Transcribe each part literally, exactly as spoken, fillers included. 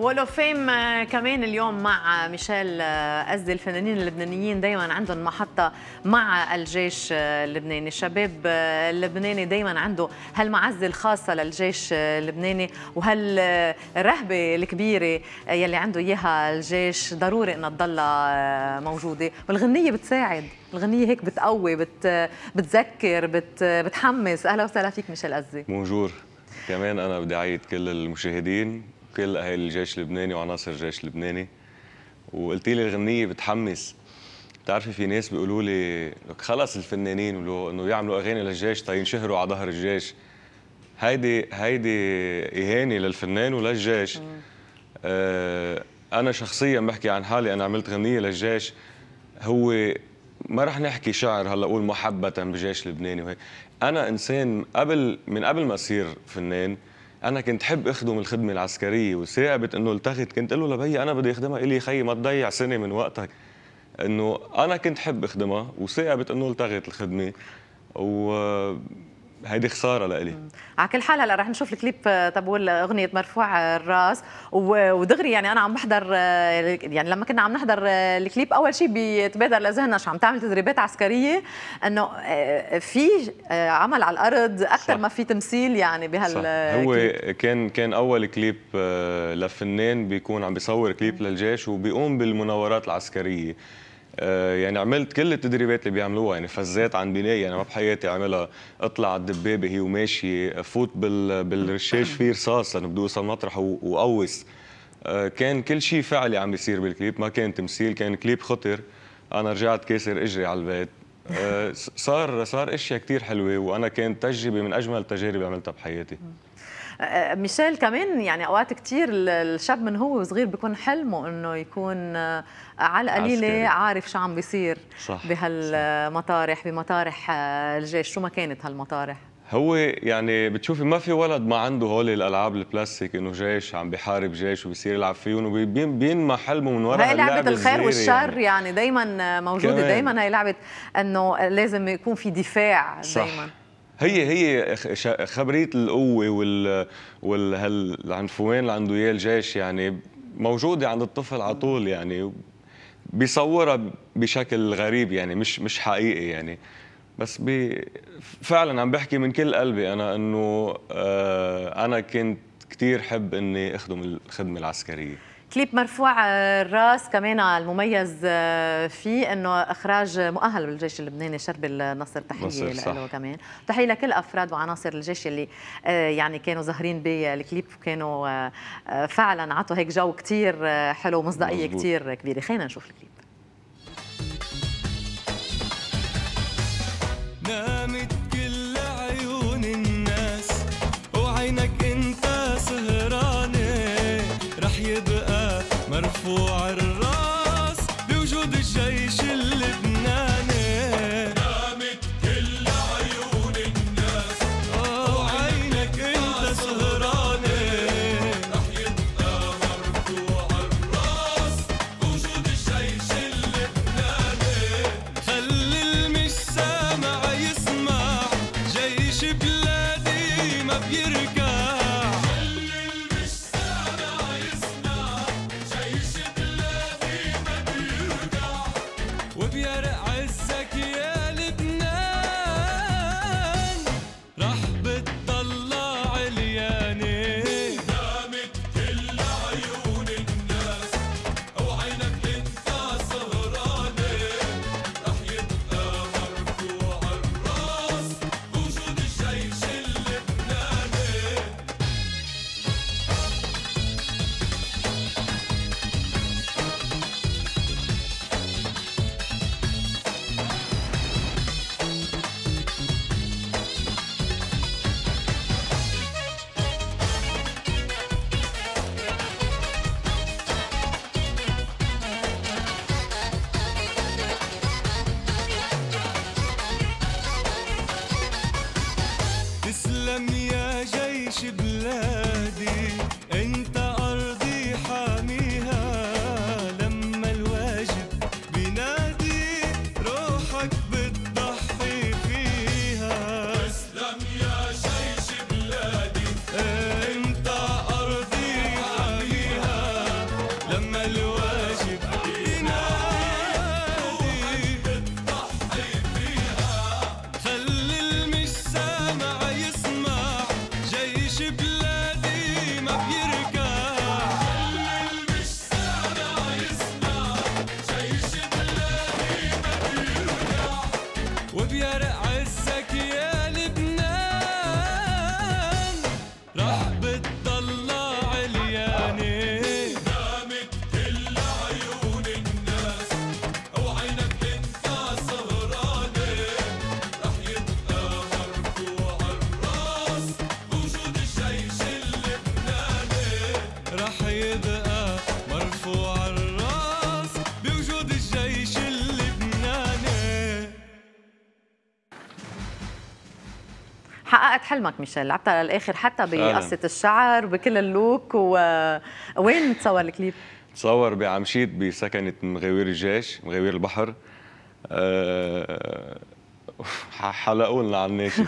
وول اوف فيم كمان اليوم مع ميشيل أزدي. الفنانين اللبنانيين دائما عندهم محطة مع الجيش اللبناني. الشباب اللبناني دائما عنده هالمعزة الخاصة للجيش اللبناني وهالرهبة الكبيرة يلي عنده إياها الجيش ضروري إنها تضلها موجودة، والغنية بتساعد. الغنية هيك بتقوي، بت بتذكر، بت بتحمس. أهلا وسهلا فيك ميشيل أزدي. بونجور. كمان أنا بدي أعيد كل المشاهدين، كل أهالي الجيش اللبناني وعناصر الجيش اللبناني. وقلتي لي الغنية بتحمس. بتعرفي في ناس بيقولوا لي خلص الفنانين بيقولوا إنه يعملوا أغاني للجيش تينشهروا على ظهر الجيش. هيدي هيدي إهانة للفنان وللجيش. آه أنا شخصيا بحكي عن حالي، أنا عملت غنية للجيش. هو ما رح نحكي شعر هلا اقول محبة بجيش لبناني وهيك. انا انسان قبل من قبل ما اصير فنان انا كنت حب اخدم الخدمه العسكريه، وثاقبت انه التغت كنت اقول له لبي انا بدي اخدمها الي خيي ما تضيع سنه من وقتك. انه انا كنت حب اخدمها وثاقبت انه التغت الخدمه، وهيدي خساره لإلي. على كل حال هلا رح نشوف الكليب تبول اغنيه مرفوع الراس، ودغري يعني انا عم بحضر، يعني لما كنا عم نحضر الكليب اول شيء بيتبادر لذهننا شو عم تعمل تدريبات عسكريه، انه في عمل على الارض اكثر ما في تمثيل يعني بهال. هو كان كان اول كليب لفنان بيكون عم بيصور كليب للجيش وبيقوم بالمناورات العسكريه. يعني عملت كل التدريبات اللي بيعملوها، يعني فزات عن بنايه انا يعني ما بحياتي عملها، اطلع على الدبابه هي وماشي، فوت بال بالرشاش فيه رصاص لانه بدي اوصل مطرح وقوس. كان كل شيء فعلي عم بيصير بالكليب، ما كان تمثيل، كان كليب خطر. انا رجعت كاسر اجري على البيت. صار صار اشياء كثير حلوه، وانا كانت تجربه من اجمل التجارب اللي عملتها بحياتي. ميشيل كمان يعني اوقات كثير الشاب من هو صغير بيكون حلمه انه يكون على القليله عارف شو عم بيصير بهالمطارح، بمطارح الجيش، شو ما كانت هالمطارح. هو يعني بتشوفي ما في ولد ما عنده هول الالعاب البلاستيك، انه جيش عم بحارب جيش وبيصير يلعب فيهم وبينمى حلمه من وراء هاي لعبه الخير والشر يعني, يعني دايما موجوده. دايما هي لعبه انه لازم يكون في دفاع دايما. هي هي خبريه القوه وال والعنفوان اللي عنده اياه الجيش يعني موجوده عند الطفل على طول، يعني بيصورها بشكل غريب يعني مش مش حقيقي يعني. بس بي فعلا عم بحكي من كل قلبي انا انه آه انا كنت كثير حب اني اخدم الخدمه العسكريه. كليب مرفوع الراس كمان المميز فيه انه اخراج مؤهل بالجيش اللبناني شربل النصر، تحيه له كمان، تحيه لكل افراد وعناصر الجيش اللي يعني كانوا ظاهرين بالكليب، وكانوا فعلا عطوا هيك جو كثير حلو ومصداقيه كثير كبيره. خلينا نشوف الكليب. نامت كل عيون الناس وعينك انت سهرانه، رح يبقى مرفوع الراس بوجود الجيش اللبناني. نامت كل عيون الناس وعينك انت سهرانه، رح يبقى مرفوع الراس بوجود الجيش اللبناني. خلي المش سامع يسمع، جيش بلادي ما بيرجع. وبيرق عزك يا لبنان، رح بتطلع علياني. نامت كل عيون الناس وعينك انت سهرانة، رح يبقى مرفوع الراس بوجود الجيش اللبناني. حققت حلمك ميشيل، لعبتها للاخر حتى بقصه الشعر وبكل اللوك. ووين تصور الكليب؟ تصور بعمشيت بسكنة مغاوير الجيش، مغاوير البحر. أه حلقوا لنا على الناشف.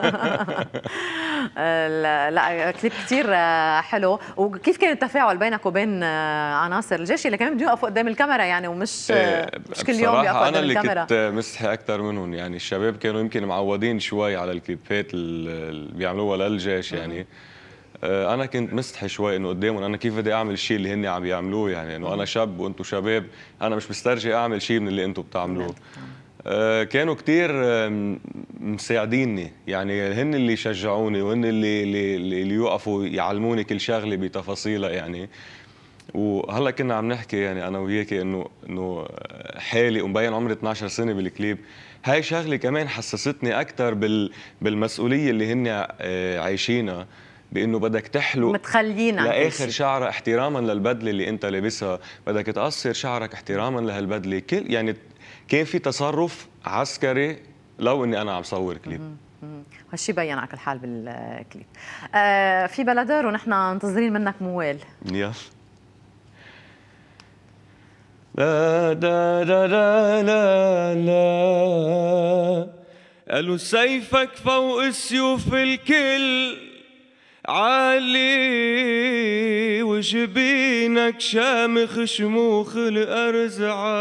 لا, لا كليب كثير حلو. وكيف كان التفاعل بينك وبين عناصر الجيش اللي كمان بده يوقفوا قدام الكاميرا يعني، ومش مش كل يوم بيوقفوا قدام الكاميرا؟ انا اللي كنت مستحي اكثر منهم يعني. الشباب كانوا يمكن معودين شوي على الكليبات اللي بيعملوها للجيش يعني. انا كنت مستحي شوي انه قدامهم انا كيف بدي اعمل الشيء اللي هن عم يعملوه يعني، انه انا شاب وانتم شباب، انا مش مسترجي اعمل شيء من اللي انتم بتعملوه. كانوا كتير مساعديني يعني، هن اللي شجعوني وهن اللي اللي, اللي يوقفوا يعلموني كل شغله بتفاصيلها يعني. وهلا كنا عم نحكي يعني انا وياك انه انه حالي ومبين عمري اثنعش سنه بالكليب. هاي شغله كمان حسستني اكثر بال بالمسؤوليه اللي هن عايشينها، بانه بدك تحلق متخليين لاخر شعره احتراما للبدله اللي انت لابسها، بدك تقصر شعرك احتراما لهالبدله. كل يعني كان في تصرف عسكري لو اني انا عم صور كليب. هالشي بين على كل حال بالكليب. آه في بلادر ونحن منتظرين منك موال. يلا. لا لا لا لا لا لا قالوا سيفك فوق سيوف الكل عالي، وجبينك شامخ شموخ الأرز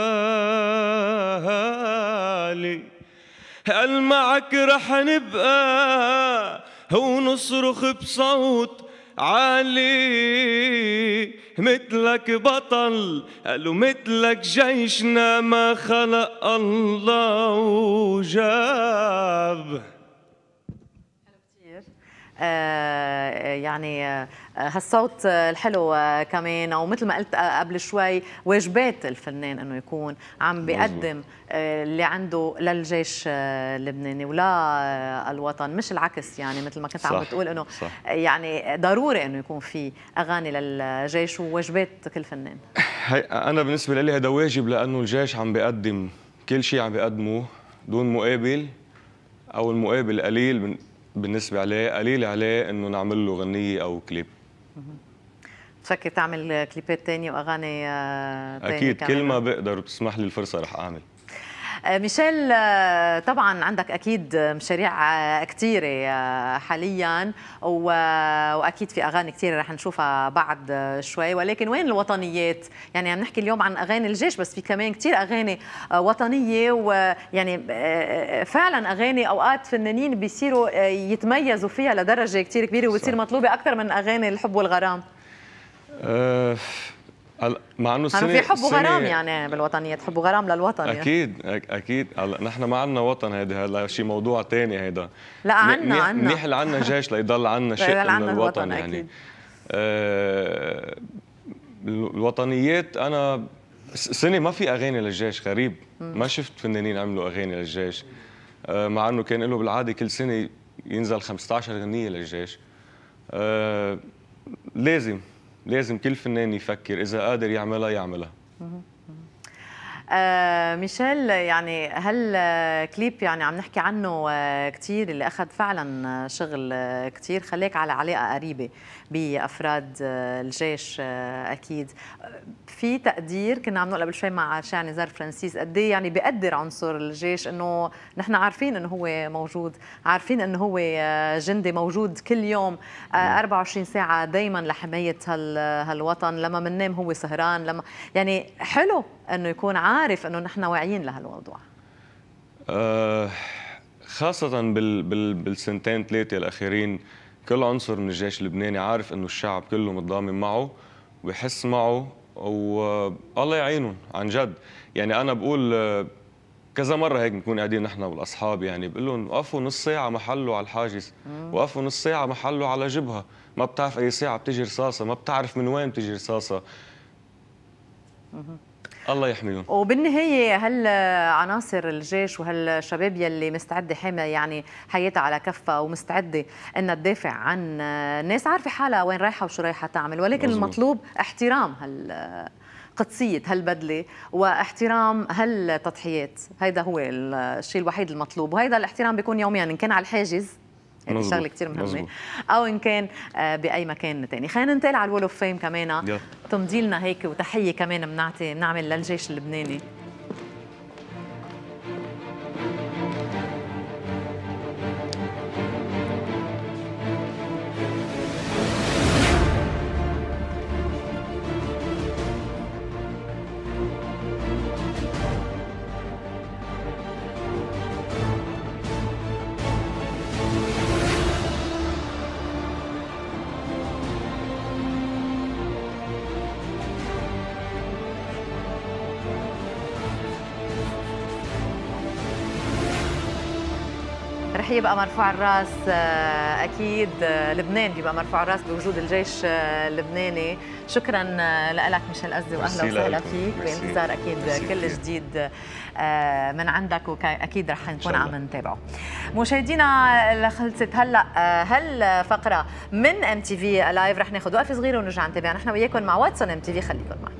عالي. قال معك رح نبقى ونصرخ بصوت عالي، مثلك بطل قالوا مثلك جيشنا ما خلق الله وجاب. آه يعني آه هالصوت الحلو آه كمان، او مثل ما قلت آه قبل شوي، واجبات الفنان انه يكون عم بيقدم آه اللي عنده للجيش آه اللبناني ولا آه الوطن، مش العكس يعني. مثل ما كنت صح عم بتقول انه يعني ضروري انه يكون في اغاني للجيش وواجبات كل فنان. هي انا بالنسبه لي هذا واجب، لانه الجيش عم بيقدم كل شيء عم بيقدمه دون مقابل، او المقابل قليل بالنسبة عليه، قليل عليه انه نعمل له غنية او كليب. بتفكر تعمل كليبات ثانية واغاني ثانية؟ اكيد كل ما بقدر وتسمح لي الفرصة رح اعمل. ميشيل طبعا عندك اكيد مشاريع كثيره حاليا، واكيد في اغاني كثيره رح نشوفها بعد شوي، ولكن وين الوطنيات؟ يعني عم نحكي اليوم عن اغاني الجيش، بس في كمان كثير اغاني وطنيه، ويعني فعلا اغاني اوقات فنانين بيصيروا يتميزوا فيها لدرجه كثير كبيره وتصير مطلوبه اكثر من اغاني الحب والغرام. أه مع انه السنه في حب وغرام يعني بالوطنيه، حب وغرام للوطن اكيد يعني. اكيد هلا نحن ما عندنا وطن، هذا هلا شيء موضوع ثاني هذا. لا عندنا عندنا منيح اللي عندنا جيش ليضل عندنا شيء من الوطن, الوطن يعني أكيد. آه الوطنيات انا سنه ما في اغاني للجيش، غريب ما شفت فنانين عملوا اغاني للجيش، آه مع انه كان له بالعاده كل سنه ينزل خمسة عشر غنيه للجيش. آه لازم لازم كل فنان يفكر اذا قادر يعملها يعملها. آه ميشيل، يعني هالكليب يعني عم نحكي عنه كثير، اللي اخذ فعلا شغل كثير، خليك على علاقه قريبه بافراد الجيش اكيد. في تقدير كنا عم نقول قبل شوي مع شاعر نزار فرانسيس قد ايه يعني بيقدر عنصر الجيش، انه نحن عارفين انه هو موجود، عارفين انه هو جندي موجود كل يوم أربعة وعشرين ساعه دائما لحمايه هالوطن، لما بننام هو سهران، لما يعني حلو انه يكون عارف انه نحن واعيين لهالموضوع. أه خاصة بال بال بالسنتين ثلاثة الأخيرين كل عنصر من الجيش اللبناني عارف انه الشعب كله متضامن معه ويحس معه، والله يعينهم عن جد. يعني أنا بقول كذا مرة هيك بنكون قاعدين نحن والأصحاب، يعني بقول لهم وقفوا نص ساعة محله على الحاجز، وقفوا نص ساعة محله على جبهة، ما بتعرف أي ساعة بتجي رصاصة، ما بتعرف من وين بتجي رصاصة. الله يحميهم. وبالنهايه هل عناصر الجيش وهالشباب يلي مستعده حاميه يعني حياتها على كفها ومستعده انها تدافع عن ناس عارفه حالها وين رايحه وشو رايحه تعمل، ولكن مزبوط. المطلوب احترام هال قدسيه هالبدله واحترام هالتضحيات، هيدا هو الشيء الوحيد المطلوب، وهيدا الاحترام بيكون يوميا ان كان على الحاجز هذه شغله كثير مهمه، او ان كان باي مكان ثاني. خلينا ننتقل على الول اوف فيم كمان، تمضي لنا هيك وتحيه كمان بنعطي بنعمل للجيش اللبناني. رح يبقى مرفوع الراس اكيد، لبنان بيبقى مرفوع الراس بوجود الجيش اللبناني. شكرا لك ميشيل أزدي واهلا وسهلا فيك، بانتظار اكيد كل جديد من عندك، واكيد رح نكون عم نتابعه. مشاهدينا خلصت هلا هالفقره من ام تي في لايف، رح ناخذ وقفه صغيره ونرجع نتابع نحن وياكم مع واتسون ام تي في، خليكم معنا.